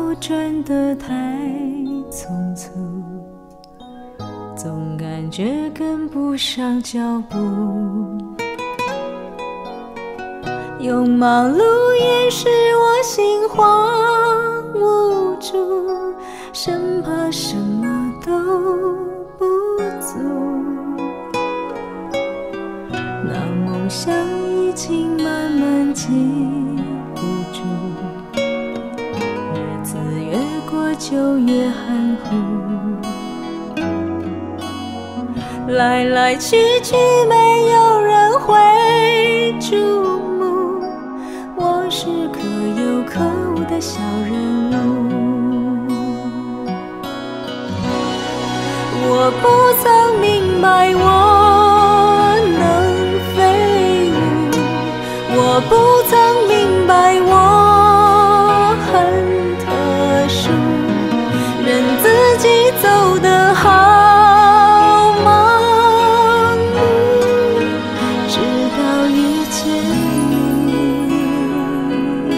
转得太匆促，总感觉跟不上脚步，用忙碌掩饰我心慌无助，生怕什么都不足。那梦想已经慢慢记不住，日子越过就越含糊，来来去去没有人会注目，我是可有可无的小人物。我不曾明白我能飞舞，我不曾明白我很特殊，任自己走得好忙碌，直到遇见你，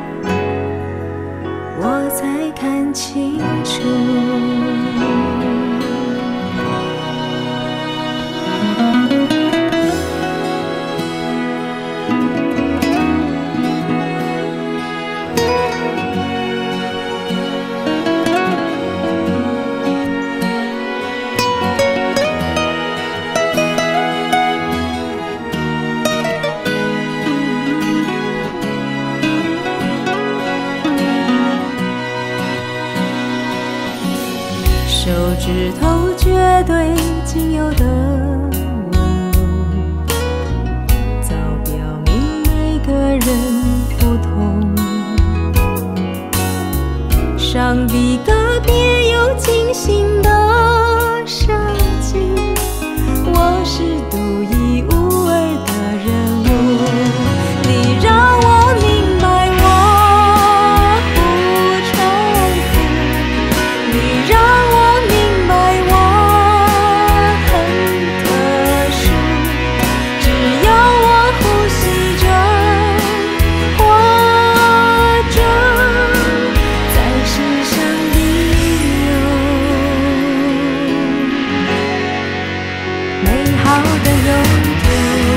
我才看清楚。手指头绝对仅有的纹路，早表明每个人不同。上帝个别有精心的设计，我是独一无二的人物。你让我明白我不重复，你让我明白我很特殊，只要我呼吸着活着，在世上必有美好的永久。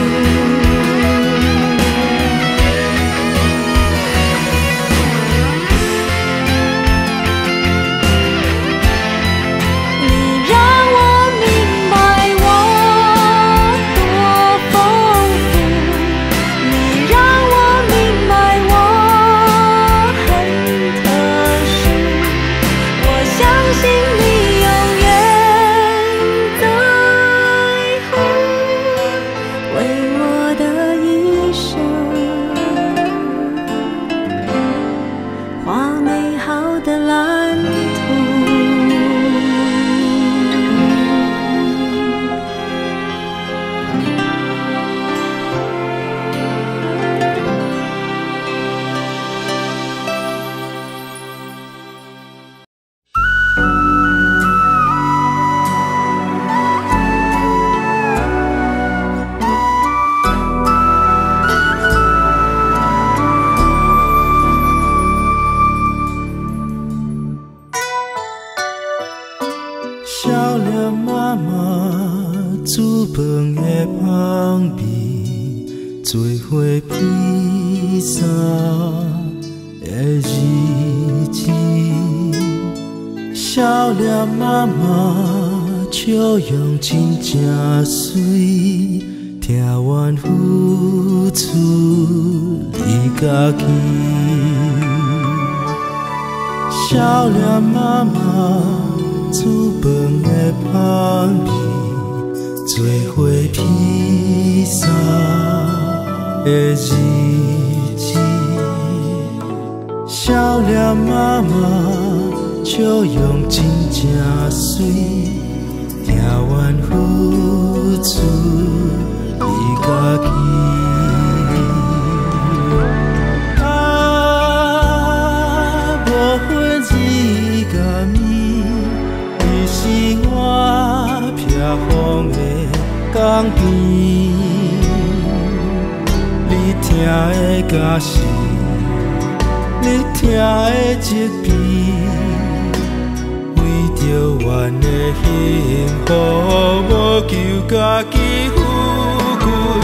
少年妈妈煮饭的香味，做伙披萨的日子。少年妈妈笑容真正水，听阮付出你家己。少年妈妈煮饭的香味，做伙披萨的日子。少年妈妈笑容真正水，听阮付出你家己。无分日甲暝，你是我避风的港边。你听的假是你听的疾病，为着阮的幸福，无求家己富贵。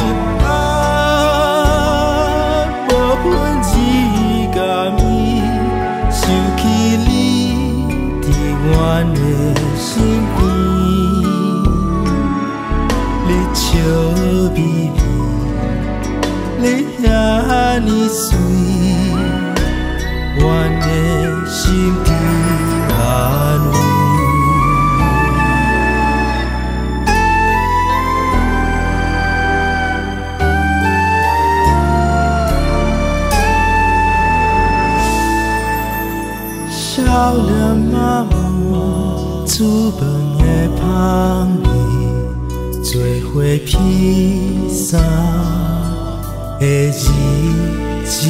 无分日甲暝，想起你伫阮的身边，你笑眯眯，你遐尼水。阮的心中安慰，少年妈妈煮饭的香味，做伙披衫的日子。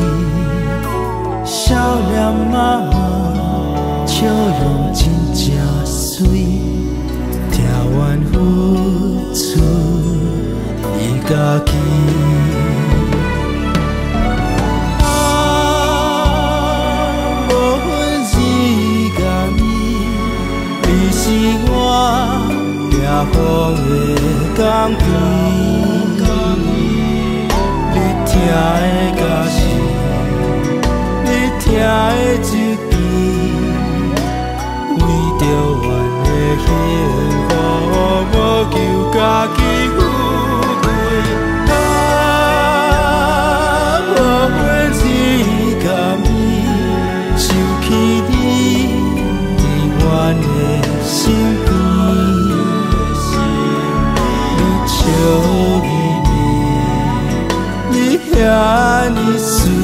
少年妈妈笑容真正水，听阮付出你家己。无分日甲暝，你是我掠风的港边，你听的假是。听的疾病，为着阮的幸福，无求家己富贵。无分日甲暝，想起你伫阮的身边，你笑眯眯，你遐尼水。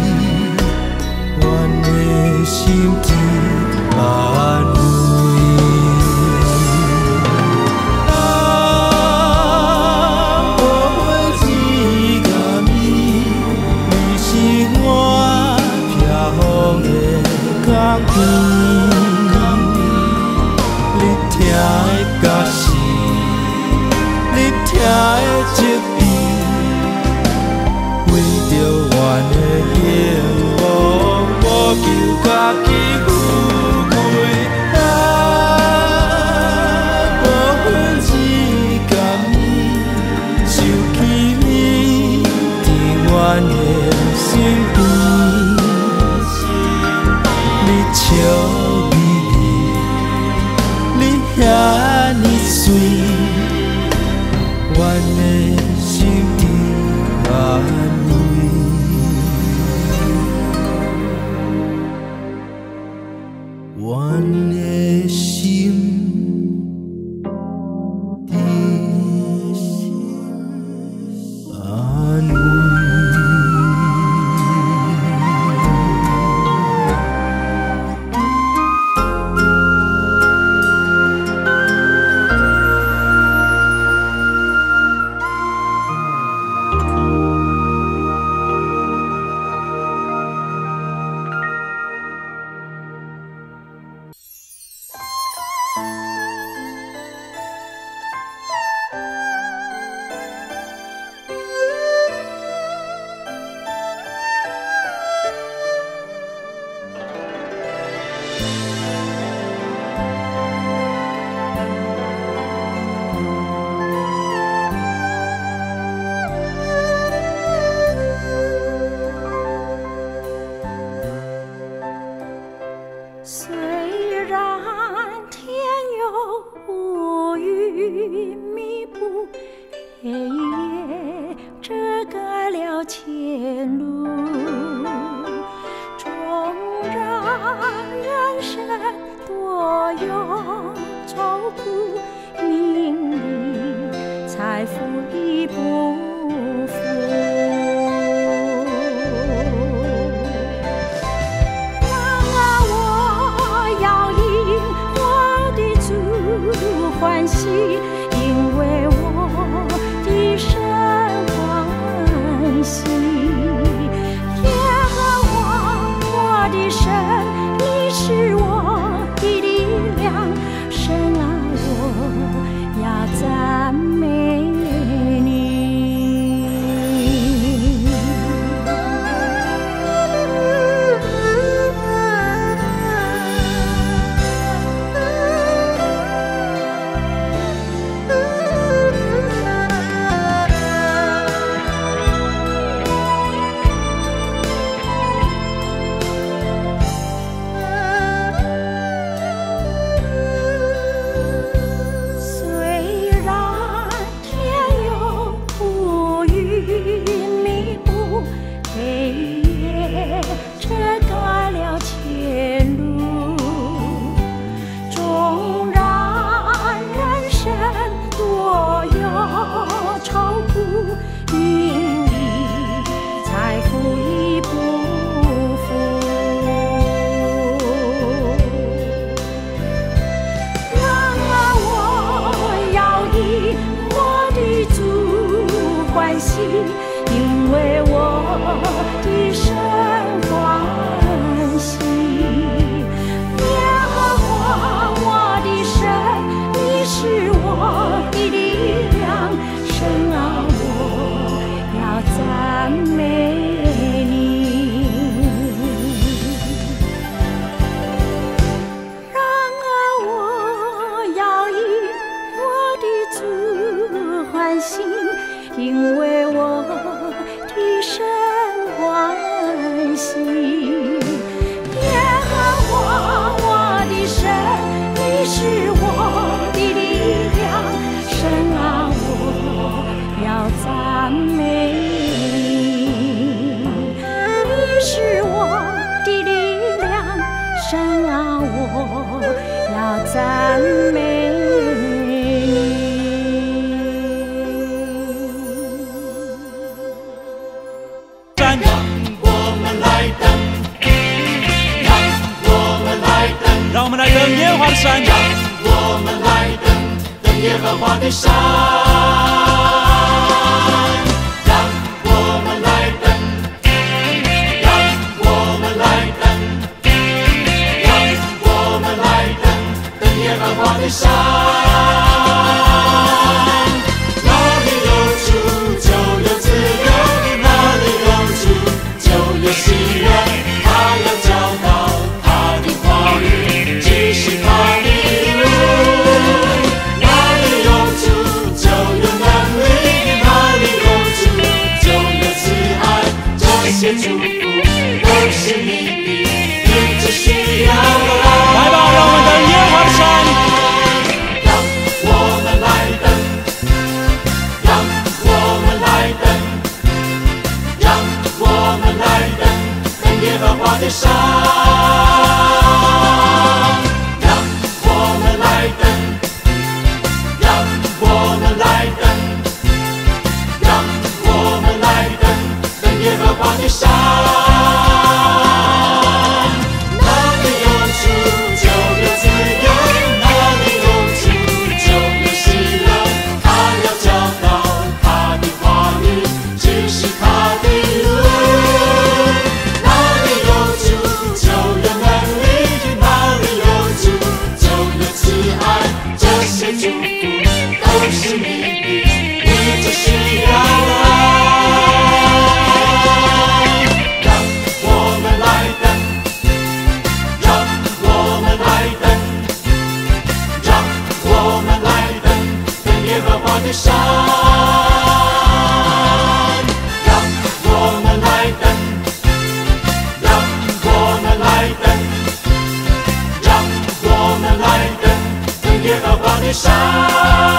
心中安慰，无分日甲暝，你是我避风的港边。你听的假是，你听的疾病，为着阮的幸福。无求家己富贵，无分日甲暝，想起你伫阮的身边，你笑眯眯，你遐尼水，阮的心中安慰。阮的心中安慰。 赞美你。 我的主欢喜，因为我的神欢喜。耶和华我的神，你是我的力量，神啊，我要赞美你。然而我要以我的主欢喜，因为我的神欢喜。耶和华我的神，你是我的力量，神啊，我要赞美你。你是我的力量，神啊，我要赞美你。 让我们来登耶和华的山，让我们来登耶和华的山，让我们来登，让我们来登，让我们来登耶和华的山。哪里有主就有自由，哪里有主就有喜乐，他要教导他的话语，指示他的路。哪里有主就有能力，哪里有主就有慈爱，这些祝福都是你的，你只需要来吧，让我们登耶和华的山，让我们来登，让我们来登，让我们来登耶和华的山，让我们来登，让我们来登，让我们来登耶和华的山。哪里有主就有自由，哪里有主就有喜乐，他要教导他的话语，指示他的路。哪里有主就有能力，哪里有主就有慈爱，这些祝福都是你的，你只需要来。让我们来登，让我们来登，让我们来登耶和华的山，让我们来登，让我们来登，让我们来登耶和华的山。